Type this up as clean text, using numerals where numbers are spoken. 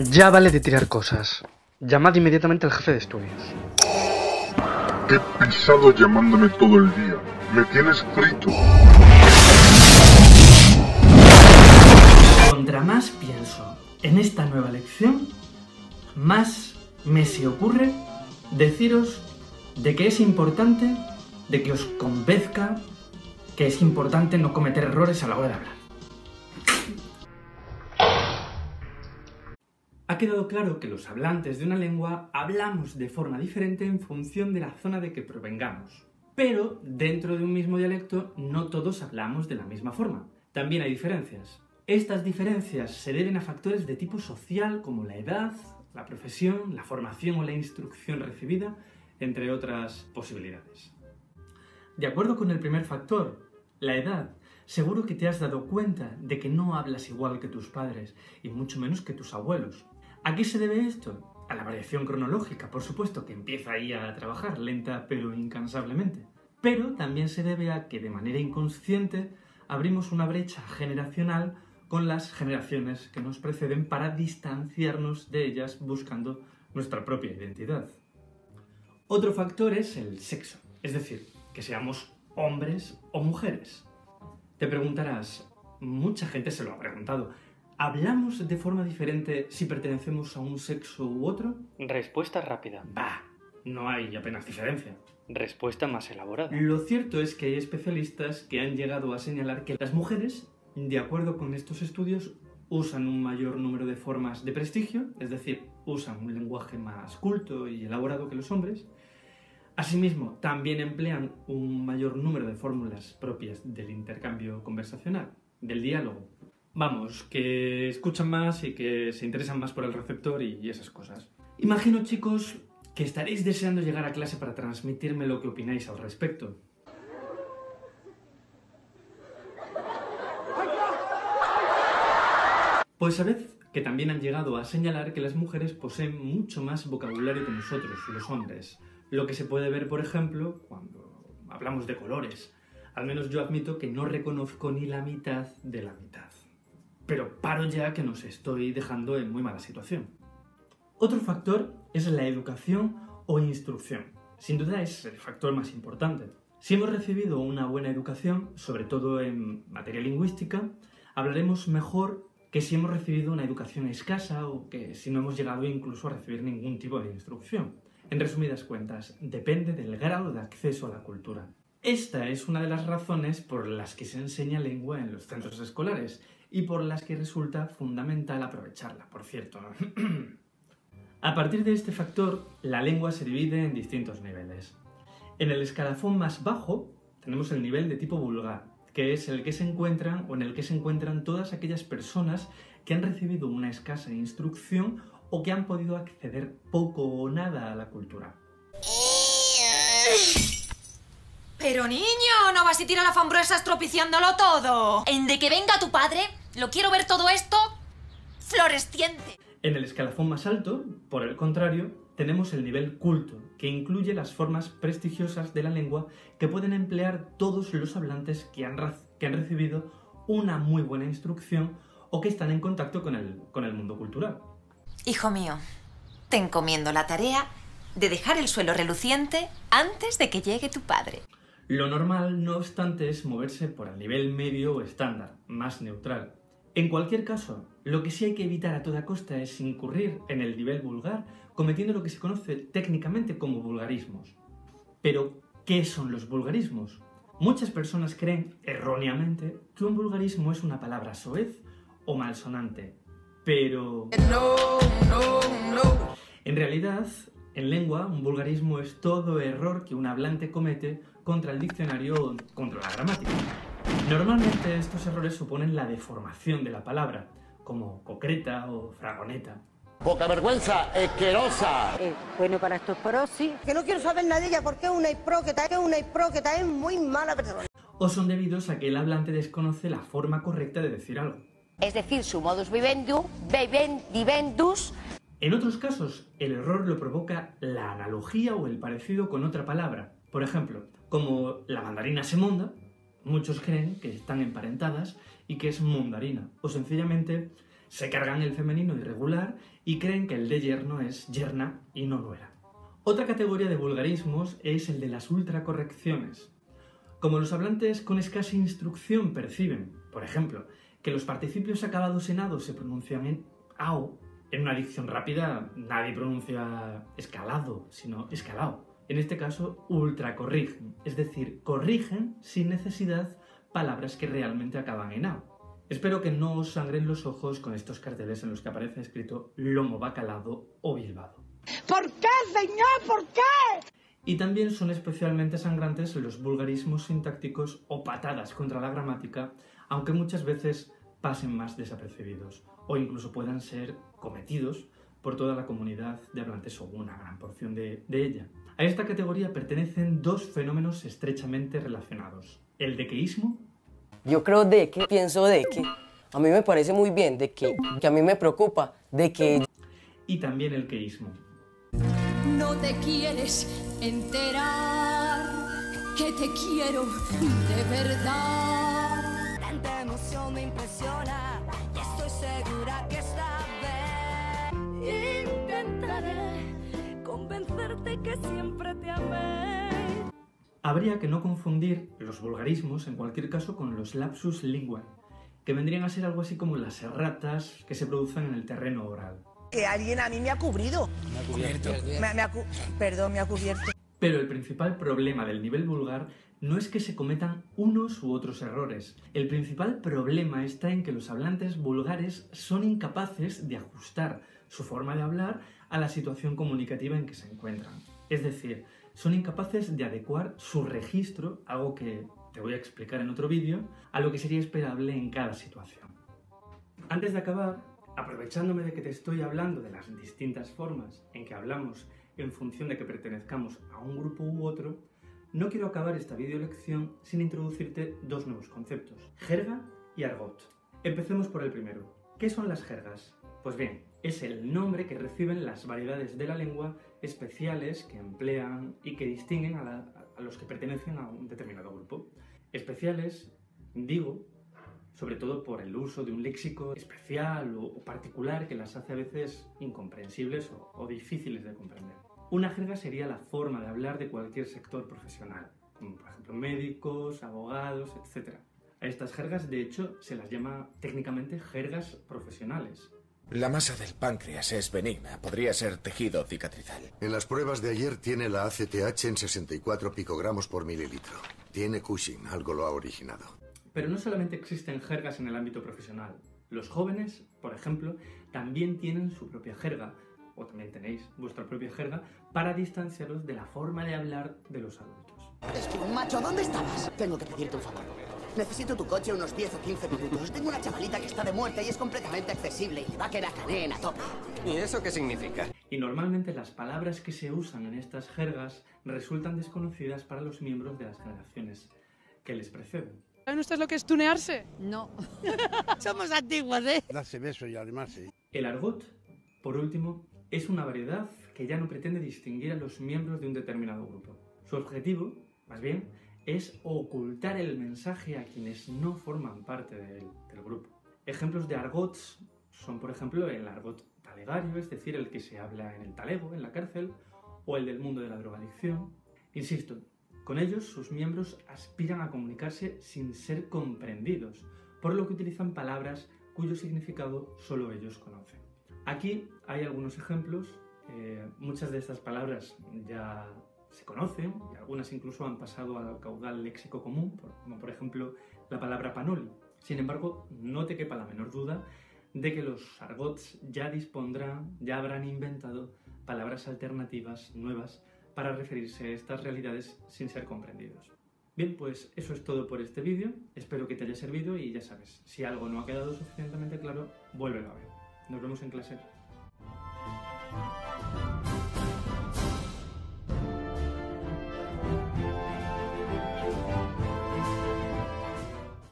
Ya vale de tirar cosas. Llamad inmediatamente al jefe de estudios. Qué pesado llamándome todo el día. Me tienes frito. Contra más pienso en esta nueva lección, más me se ocurre deciros de que es importante, de que os convenzca que es importante no cometer errores a la hora de hablar. Ha quedado claro que los hablantes de una lengua hablamos de forma diferente en función de la zona de que provengamos. Pero dentro de un mismo dialecto no todos hablamos de la misma forma. También hay diferencias. Estas diferencias se deben a factores de tipo social como la edad, la profesión, la formación o la instrucción recibida, entre otras posibilidades. De acuerdo con el primer factor, la edad, seguro que te has dado cuenta de que no hablas igual que tus padres y mucho menos que tus abuelos. ¿A qué se debe esto? A la variación cronológica, por supuesto, que empieza ahí a trabajar, lenta pero incansablemente. Pero también se debe a que de manera inconsciente abrimos una brecha generacional con las generaciones que nos preceden para distanciarnos de ellas buscando nuestra propia identidad. Otro factor es el sexo, es decir, que seamos hombres o mujeres. Te preguntarás, mucha gente se lo ha preguntado, ¿hablamos de forma diferente si pertenecemos a un sexo u otro? Respuesta rápida. Bah, no hay apenas diferencia. Respuesta más elaborada. Lo cierto es que hay especialistas que han llegado a señalar que las mujeres, de acuerdo con estos estudios, usan un mayor número de formas de prestigio, es decir, usan un lenguaje más culto y elaborado que los hombres. Asimismo, también emplean un mayor número de fórmulas propias del intercambio conversacional, del diálogo. Vamos, que escuchan más y que se interesan más por el receptor y esas cosas. Imagino, chicos, que estaréis deseando llegar a clase para transmitirme lo que opináis al respecto. Pues sabed que también han llegado a señalar que las mujeres poseen mucho más vocabulario que nosotros, los hombres. Lo que se puede ver, por ejemplo, cuando hablamos de colores. Al menos yo admito que no reconozco ni la mitad de la mitad. Pero paro ya que nos estoy dejando en muy mala situación. Otro factor es la educación o instrucción. Sin duda es el factor más importante. Si hemos recibido una buena educación, sobre todo en materia lingüística, hablaremos mejor que si hemos recibido una educación escasa o que si no hemos llegado incluso a recibir ningún tipo de instrucción. En resumidas cuentas, depende del grado de acceso a la cultura. Esta es una de las razones por las que se enseña lengua en los centros escolares y por las que resulta fundamental aprovecharla, por cierto. A partir de este factor, la lengua se divide en distintos niveles. En el escalafón más bajo tenemos el nivel de tipo vulgar, que es el que se encuentran o en el que se encuentran todas aquellas personas que han recibido una escasa instrucción o que han podido acceder poco o nada a la cultura. Pero niño, no vas a tirar la frambuesa estropiciándolo todo. En de que venga tu padre, lo quiero ver todo esto floresciente. En el escalafón más alto, por el contrario, tenemos el nivel culto, que incluye las formas prestigiosas de la lengua que pueden emplear todos los hablantes que han recibido una muy buena instrucción o que están en contacto con el mundo cultural. Hijo mío, te encomiendo la tarea de dejar el suelo reluciente antes de que llegue tu padre. Lo normal, no obstante, es moverse por el nivel medio o estándar, más neutral. En cualquier caso, lo que sí hay que evitar a toda costa es incurrir en el nivel vulgar, cometiendo lo que se conoce técnicamente como vulgarismos. Pero, ¿qué son los vulgarismos? Muchas personas creen, erróneamente, que un vulgarismo es una palabra soez o malsonante. Pero... En realidad, en lengua, un vulgarismo es todo error que un hablante comete contra el diccionario o contra la gramática. Normalmente estos errores suponen la deformación de la palabra, como concreta o fragoneta. Poca vergüenza, asquerosa. Bueno, para estos prosis, que no quiero saber nada de ella porque es una hipócrita, es muy mala persona. O son debidos a que el hablante desconoce la forma correcta de decir algo. Es decir, su modus vivendus. En otros casos, el error lo provoca la analogía o el parecido con otra palabra. Por ejemplo, como la mandarina se monda, muchos creen que están emparentadas y que es mondarina. O sencillamente Se cargan el femenino irregular y creen que el de yerno es yerna y no nuera. Otra categoría de vulgarismos es el de las ultracorrecciones. Como los hablantes con escasa instrucción perciben, por ejemplo, que los participios acabados en ado se pronuncian en ao, en una dicción rápida nadie pronuncia escalado, sino escalao. En este caso, ultracorrigen, es decir, corrigen sin necesidad palabras que realmente acaban en ao. Espero que no os sangren los ojos con estos carteles en los que aparece escrito lomo bacalado o bilbado. ¿Por qué, señor? ¿Por qué? Y también son especialmente sangrantes los vulgarismos sintácticos o patadas contra la gramática, aunque muchas veces pasen más desapercibidos o incluso puedan ser cometidos por toda la comunidad de hablantes o una gran porción de ella. A esta categoría pertenecen dos fenómenos estrechamente relacionados: el dequeísmo. Yo creo de que, pienso de que, a mí me parece muy bien, de que a mí me preocupa, de que... Y también el queísmo. No te quieres enterar que te quiero de verdad. Tanta emoción me impresiona y estoy segura que esta vez Intentaré convencerte que siempre te amé. Habría que no confundir los vulgarismos, en cualquier caso, con los lapsus linguae, que vendrían a ser algo así como las erratas que se producen en el terreno oral. que alguien a mí me ha cubrido. Me ha cubierto. Perdón, me ha cubierto. Pero el principal problema del nivel vulgar no es que se cometan unos u otros errores. El principal problema está en que los hablantes vulgares son incapaces de ajustar su forma de hablar a la situación comunicativa en que se encuentran. Es decir, son incapaces de adecuar su registro, algo que te voy a explicar en otro vídeo, a lo que sería esperable en cada situación. Antes de acabar, aprovechándome de que te estoy hablando de las distintas formas en que hablamos en función de que pertenezcamos a un grupo u otro, no quiero acabar esta videolección sin introducirte dos nuevos conceptos: jerga y argot. Empecemos por el primero. ¿Qué son las jergas? Pues bien, es el nombre que reciben las variedades de la lengua especiales que emplean y que distinguen a los que pertenecen a un determinado grupo. Especiales, digo, sobre todo por el uso de un léxico especial o particular que las hace a veces incomprensibles o difíciles de comprender. Una jerga sería la forma de hablar de cualquier sector profesional, como por ejemplo médicos, abogados, etc. A estas jergas, de hecho, se las llama técnicamente jergas profesionales. La masa del páncreas es benigna, podría ser tejido cicatrizal. En las pruebas de ayer tiene la ACTH en 64 picogramos por mililitro. Tiene Cushing, algo lo ha originado. Pero no solamente existen jergas en el ámbito profesional. Los jóvenes, por ejemplo, también tienen su propia jerga, o también tenéis vuestra propia jerga, para distanciaros de la forma de hablar de los adultos. Macho, ¿dónde estabas? Tengo que pedirte un favor. Necesito tu coche unos 10 o 15 minutos. Tengo una chavalita que está de muerte y es completamente accesible y le va a quedar canén a tope. ¿Y eso qué significa? Y normalmente las palabras que se usan en estas jergas resultan desconocidas para los miembros de las generaciones que les preceden. ¿Saben ustedes lo que es tunearse? No. Somos antiguos, ¿eh? Darse beso y además sí. El argot, por último, es una variedad que ya no pretende distinguir a los miembros de un determinado grupo. Su objetivo, más bien, es ocultar el mensaje a quienes no forman parte del grupo. Ejemplos de argots son, por ejemplo, el argot talegario, es decir, el que se habla en el talego, en la cárcel, o el del mundo de la drogadicción. Insisto, con ellos sus miembros aspiran a comunicarse sin ser comprendidos, por lo que utilizan palabras cuyo significado solo ellos conocen. Aquí hay algunos ejemplos. Muchas de estas palabras ya se conocen y algunas incluso han pasado al caudal léxico común, como por ejemplo la palabra panoli. Sin embargo, no te quepa la menor duda de que los argots ya habrán inventado palabras alternativas nuevas para referirse a estas realidades sin ser comprendidos. Bien, pues eso es todo por este vídeo. Espero que te haya servido y ya sabes, si algo no ha quedado suficientemente claro, vuélvelo a ver. Nos vemos en clase.